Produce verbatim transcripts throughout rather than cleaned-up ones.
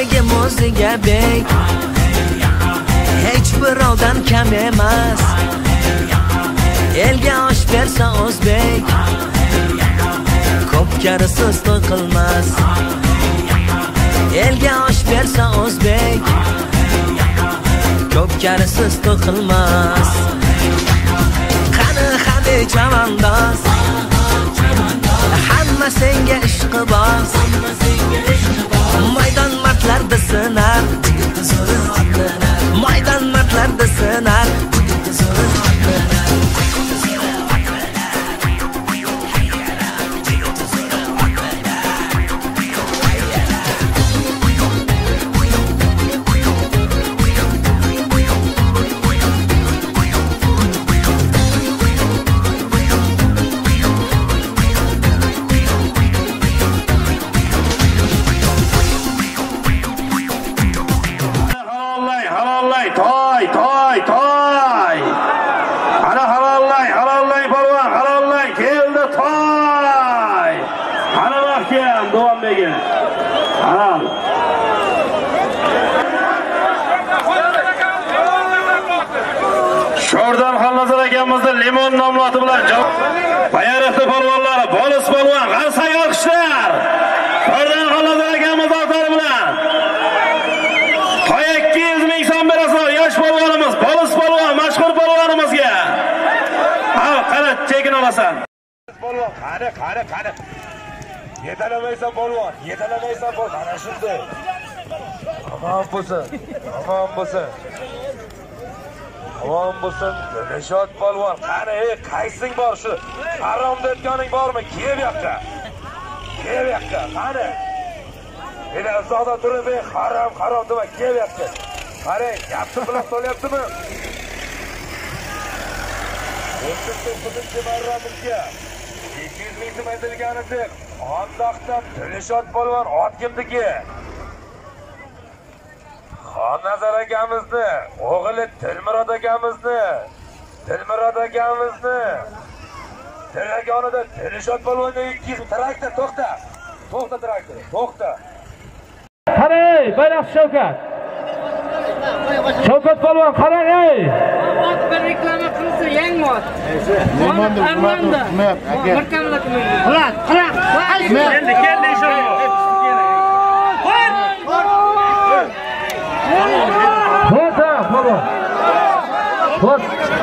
Yuragim o'ziga bek, hech birovdan kam emas. Elga osh bersa o'zbek, ko'p karisiz to'y qilmas. Elga osh bersa o'zbek, ko'p karisiz to'y qilmas. Qani hadi chavandoz, hamma senga ishqiboz. Maydon martlarda sinar, maydon martlarda sinar. Toy, toy, toy. Ana halollay, halollay polvon, halollay keldi toy. Ana mahkam Duvanbegim. Halol. Sho'rdan Xolnazar akamizning limon nomli oti bilan Bayariqli polvonlari, Bolis polvon, qarsak olqishlar. Sho'rdan Xolnazar akamiz otlari bilan toy ikki yuz ming so'm berasizlar. Yosh polvonimiz, Bolis polvon, mashhur polvonimizga. Ha, qara chekin olasan. Polvon, qani, qani, qani. Yetalamaysan polvon, yetalamaysan polvon. Ana shunday. Aman bo'lsin, aman bo'lsin. Aman bo'lsin. Nishot polvon, qani, ey, qaysing bor shu? Harom detganing bormi? Kel bu yoqqa. Kel bu yoqqa, qani. Meni uzoqda turib, harom, harom dema, kel bu yoqqa. Qarang, gapni bilan so'lyaptimi? o'ttiz to'qqizinchi marramizga ikki yuz ming so'm aytilgani deb, Xondoqdan Dilshod polvon ot kimniki? Xonnazar akamizni, o'g'li Dilmurod akamizni, Dilmurod akamizni tiragonida Dilshod polvonga ikki yuz traktor, to'xta. To'xta traktor, to'xta. Qarang, Bayroq Shavkat. Shavkat polvon, qarang ey. Ot bir reklama qilsa yangi ot. Limonda, Armanda. Markamlar kim? Qilat, qilat. Keldi, keldi inshaalloh. To'xta, polvon. To'x.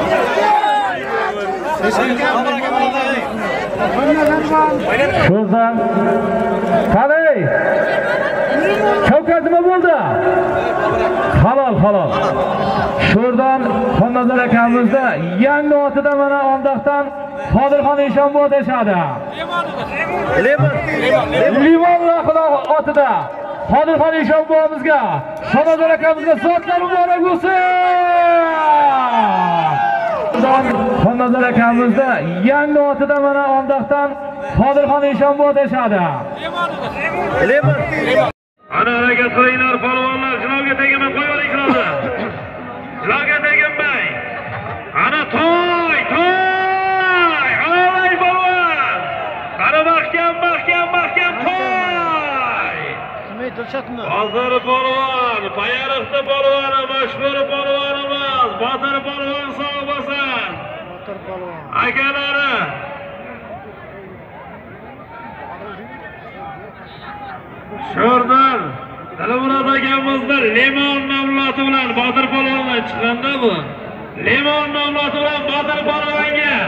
Sho'rdan. Qarang. Shavkat nima bo'ldi? Halol, halol. Sho'rdan Xonnazar akamizda yangi otida mana Ondoqdan Qodirxon Eshonboy o'tashadi. Limon. Limon. Limon laqida otida Qodirxon Eshonboyimizga, Xonnazar akamizga zotlar muborak bo'lsin. Xonnazar akamizda yangi otida mana Ondoqdan Qodirxon Eshonboy o'tashadi. Limon. Limon. Ana harakat qilinglar polvonlar, jilovga teginmay qo'yavering jilovni. Jilovga teginmay. Ana toy, toy! Halollay polvon! Qani mahkam, mahkam, mahkam toy! Nima Dilshodmi? Hozir polvon, Bayariqli polvoni, mashhur polvonimiz, Botir polvon sog' bo'lsin. Botir polvon. Akalari Sho'rdan Dilmurod akamizning limon nomli oti bilan Botir polvonga chiqqanda bu. Limon nomli oti bilan Botir polvonga.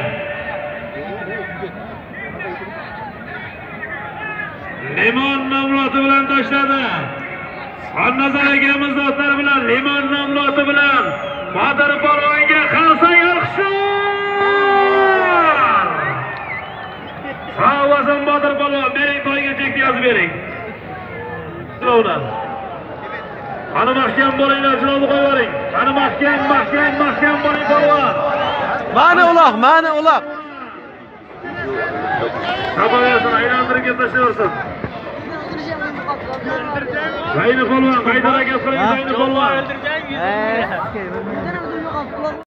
Limon nomli oti bilan tashladi. Xonnazar akamizning otlari bilan limon nomli oti bilan Botir polvonga qarsak olqishlar. Sog' bo'lsin Botir polvon, bering to'yga chekni yozib bering. Qani mahkam bo'linglar, jilovni qo'yavering. Qani mahkam, mahkam, mahkam bo'ling polvon. Mana uloq, mana uloq. Qabaversin, aylantirib ketlashaversin. Qayni polvon, qayda harakat qiling, qayni polvon.